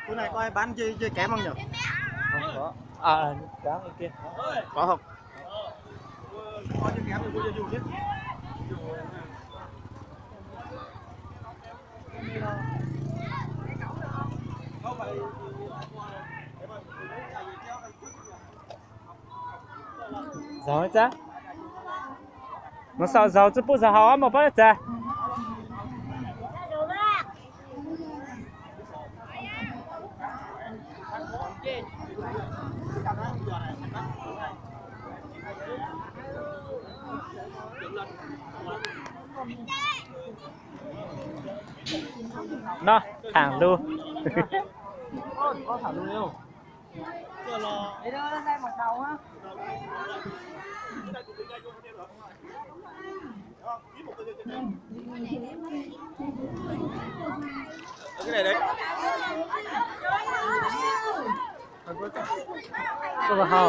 Chỗ này coi bán chơi kém không nhỉ? Không có. À, có cái kia. Có không? Có chơi kém thì cô dùng chứ. Giàu chứ? Nó sao giàu chứ不好啊，冇办法。Nó thẳng luôn. Có thẳng luôn không? Để đưa lên đây một đầu ha. Cái này đấy. Có hào.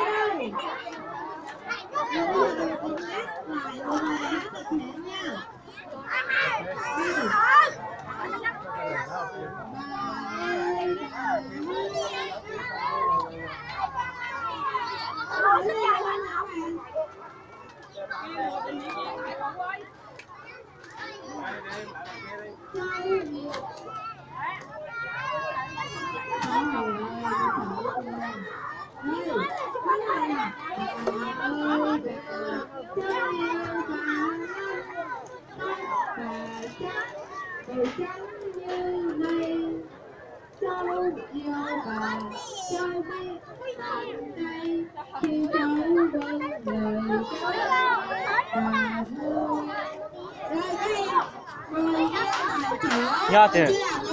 Nhớ thì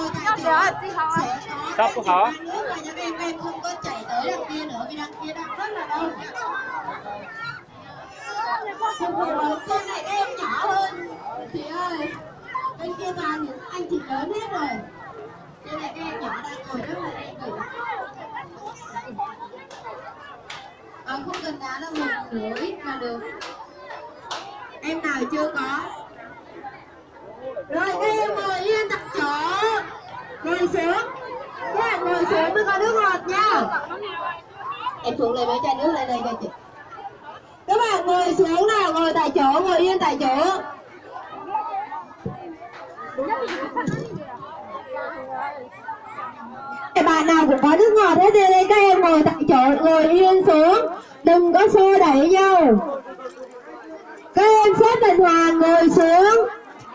sao cũng hả? Em không có chạy tới đằng kia nữa vì đằng kia đang rất là đông. Con này các em nhỏ hơn. Chị ơi, bên kia toàn những anh chị lớn hết rồi. Trên này các em nhỏ đang ngồi rất là đông. Không cần đá đâu, một nửa ít mà được. Em nào chưa có? Rồi các em ngồi yên tại chỗ. Ngồi xuống. Các bạn ngồi xuống mới có nước ngọt nha. Em xuống lấy mấy chai nước lên đây cho chị. Các bạn ngồi xuống nào, ngồi tại chỗ, ngồi yên tại chỗ. Bạn nào cũng có nước ngọt hết đây, các em ngồi tại chỗ, ngồi yên xuống. Đừng có xô đẩy nhau. Các em xếp thành hàng ngồi xuống.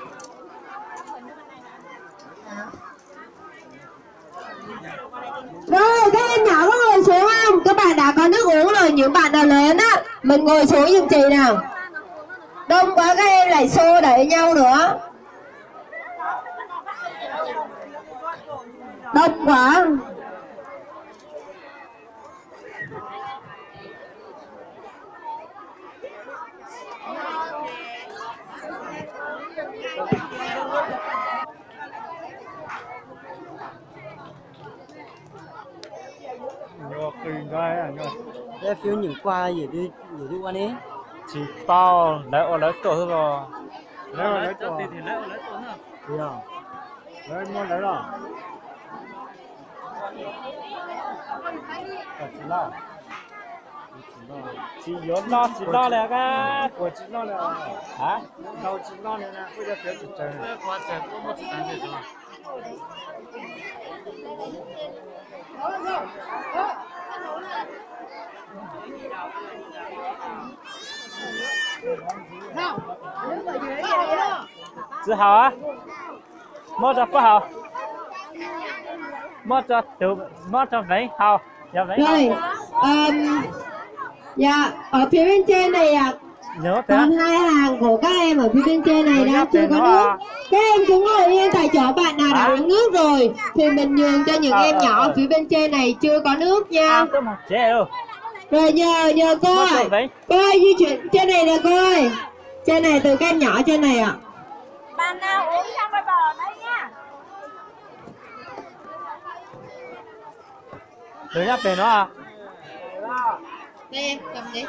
Rồi các em nhỏ có ngồi xuống không? Các bạn đã có nước uống rồi, những bạn nào lớn á, mình ngồi xuống giùm chị nào. Đông quá các em lại xô đẩy nhau nữa. Đông quá. Để phiếu những qua gì đi qua đấy. Chỉ bao lấy tổ thôi rồi. Lấy tổ thì lấy tổ nữa. Đi à? Lấy mua lấy rồi. Chỉ lo là cái của chỉ lo là hả? đâu chỉ lo này nè, bây giờ phiếu chỉ chơi. Qua chơi cũng một chỉ đánh được rồi. Tự hào á? Mua cho có hào. Mua cho vấy hào. Dạ vấy rồi, dạ, ở phía bên trên này còn hai hàng của các em ở phía bên trên này đang chưa có nước. Các em cứ ngồi yên tại chỗ, bạn nào đã uống nước rồi thì mình nhường cho những em nhỏ ở phía bên trên này chưa có nước nha. Rồi nhờ cô ơi, cô ơi di chuyển trên này nè cô ơi. Trên này từ các em nhỏ trên này ạ. Bạn nào uống xong rồi bỏ đây nha. Đừng nhắc về nó à? Đây em cầm đi.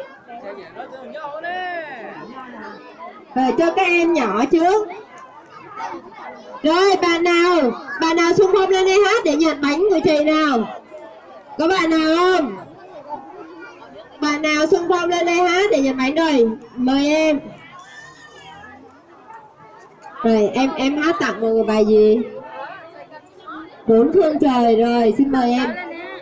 Rồi cho các em nhỏ trước. Rồi bạn nào xung phong lên đây hát để nhận bánh của chị nào? Có bạn nào không? Bạn nào xung phong lên đây hát để nhận bánh rồi? Mời em. Rồi em hát tặng mọi người bài gì? Bốn phương trời. Rồi xin mời em.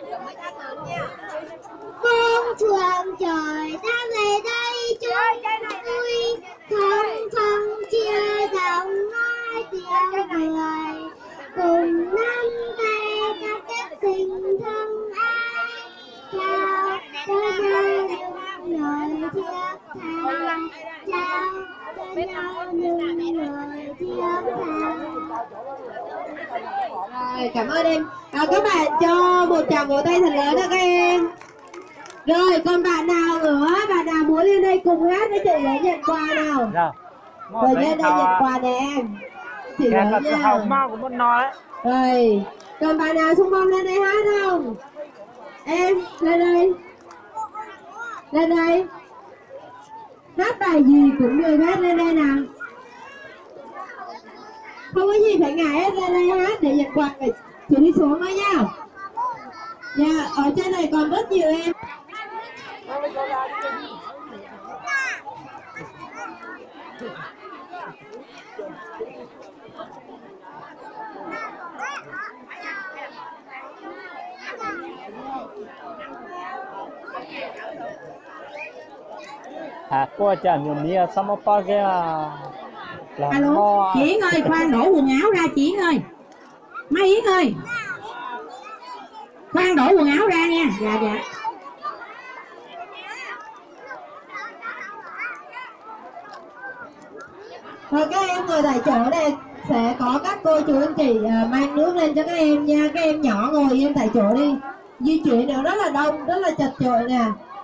Bốn phương trời ta về đây chung vui, không phân chia rộng nói tiếng cười, cùng nắm tay ta kết tình thân ai, trao cho nhau những lời thiết tha, trao cho nhau những lời thiết tha. Rồi, cảm ơn em. Các bạn cho một tràng vỗ tay thật lớn cho các em. Rồi, còn bạn nào nữa? Bạn nào muốn lên đây cùng hát với chị để nhận quà nào? Rồi lên đây nhận quà nè em. Chị lấy nha. Rồi, còn bạn nào xung phong lên đây hát không? Em, lên đây. Lên đây. Hát bài gì cũng được hát, lên đây nào. Không có gì phải ngại hết, lên đây hát để nhận quà. Chị đi xuống thôi nha. Dạ, ở trên này còn rất nhiều em. Qua chả nhiều nia sao mà bao giờ alo, chị Yến ơi, khoan đổ quần áo ra chị Yến ơi. Má Yến ơi, khoan đổ quần áo ra nha. Dạ dạ. Rồi các em ngồi tại chỗ đây, sẽ có các cô chú anh chị mang nước lên cho các em nha. Các em nhỏ ngồi em tại chỗ đi. Di chuyển nữa rất là đông, rất là chật chội nè.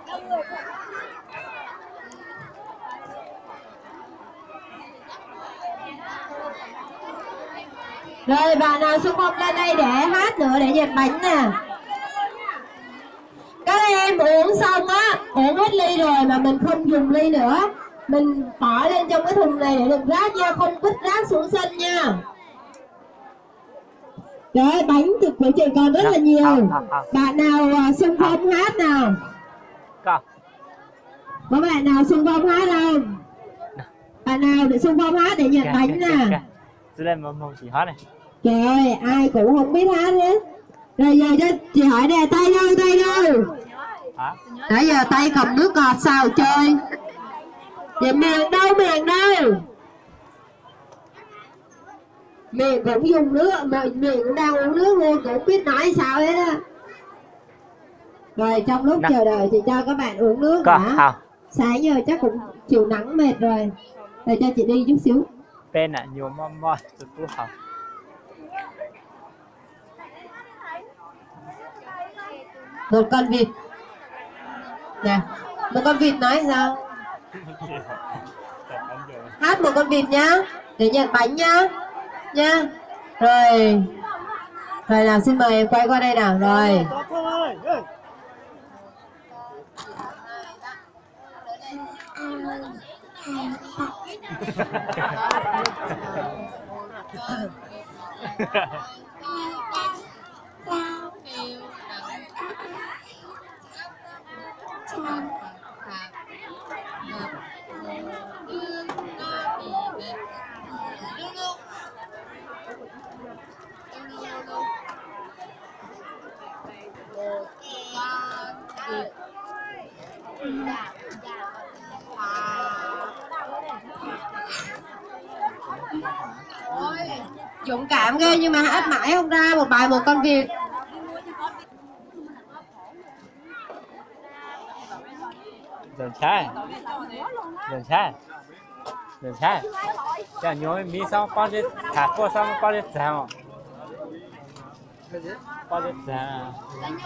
Rồi bạn nào xung phong lên đây để hát nữa để nhận bánh nè. Các em uống xong á, uống hết ly rồi mà mình không dùng ly nữa, mình bỏ lên trong cái thùng này để đựng rác nha, không vứt rác xuống sân nha. Rồi bánh thực của chị còn rất là nhiều. Bạn nào xung phong hát nào? Có bạn nào xung phong hát không? Bạn nào để xung phong hát để nhận bánh nè. Trời ơi, ai cũng không biết hát hết. Rồi giờ cho chị hỏi nè, tay đâu? Nãy giờ tay cầm nước ngọt sao chơi? Vậy miệng đâu? Miệng cũng dùng nước, miệng cũng đang uống nước luôn, cũng biết nói sao hết á. Rồi trong lúc chờ đợi thì cho các bạn uống nước hả? Sáng giờ chắc cũng chịu nắng mệt rồi. Rồi cho chị đi chút xíu. Bên ạ, nhiều mò từ tu học. Một con vịt. Nè, một con vịt nói sao? Hát một con vịt nhá, để nhận bánh nhá. Nha. Rồi. Rồi nào, xin mời em quay qua đây nào. Rồi. Dũng cảm ghê nhưng mà hát mãi không ra một bài một con vịt. Dần sai. Chả nhớ mi sao bao giờ thả qua sao bao giờ sao? Bao giờ sao?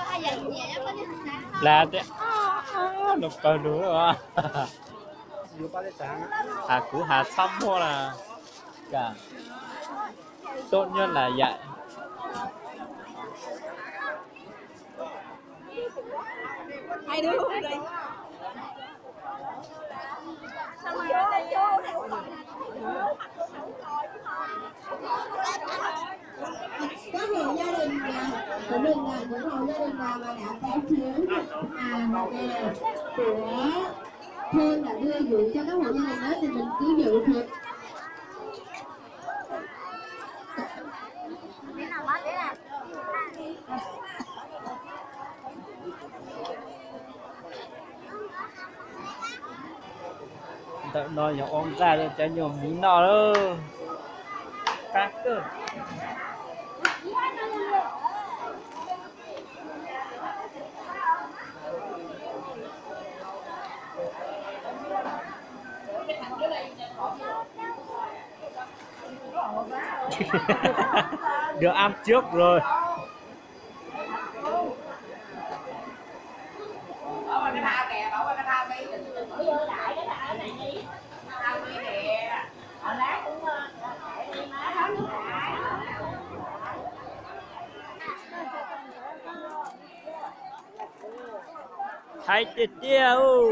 Là thế. Nó có đúng rồi. Cứ hạ xong mua là cả tốt nhất là vậy. Hai đứa luôn đi. Xong rồi lên vô Các hộ gia đình của mình là những hộ gia đình nào mà đã có phiếu về của thôn đã đưa dự cho các hộ gia đình đó thì mình cứ dự thiệt. Đợi nói nhỏ ông ra được cho nhiều miếng nọ đâu các cơ được ăn trước rồi. Thấy tiệt tiêu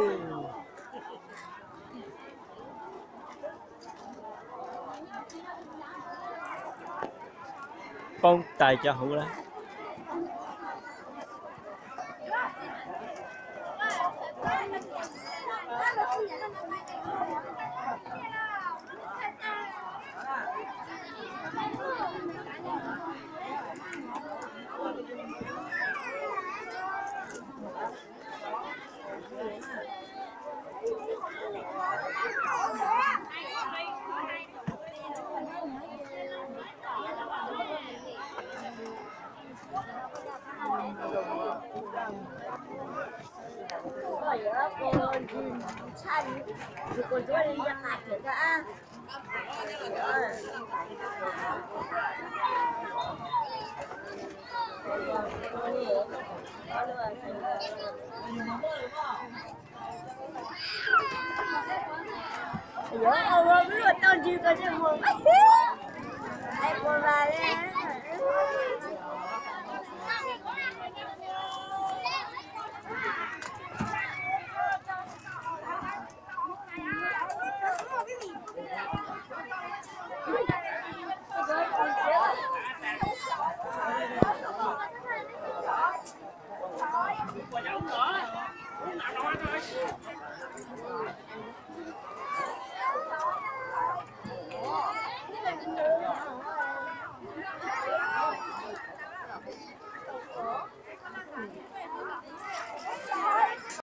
con tài cho hữu đấy. Cô chú đi ra mặt vậy đó. Ủa, ôi, ôi, cái tên gì cơ chứ không?